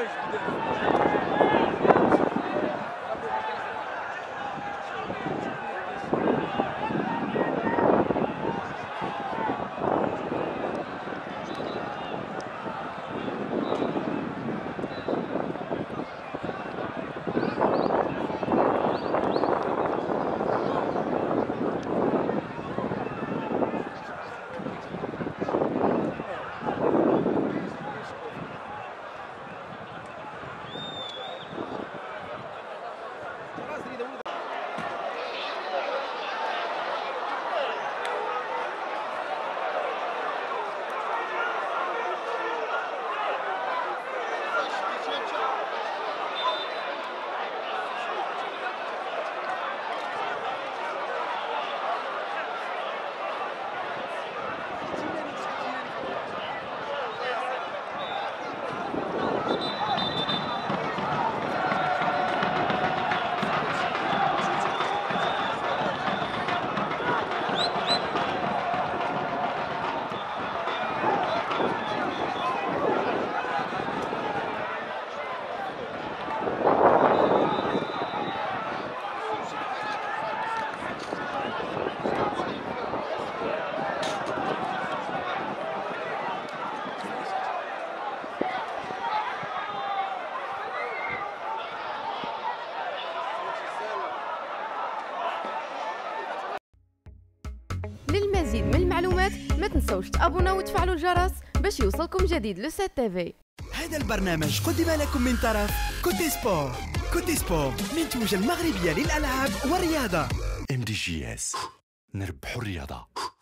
للمزيد من المعلومات ما تنسوش تابوناو وتفعلوا الجرس باش يوصلكم جديد لو 7 تيفي. هذا البرنامج قدم لكم من طرف كوتي سبور. كوتي سبور منتوجة المغربية للألعاب والرياضة. MDGS نربحوا الرياضة.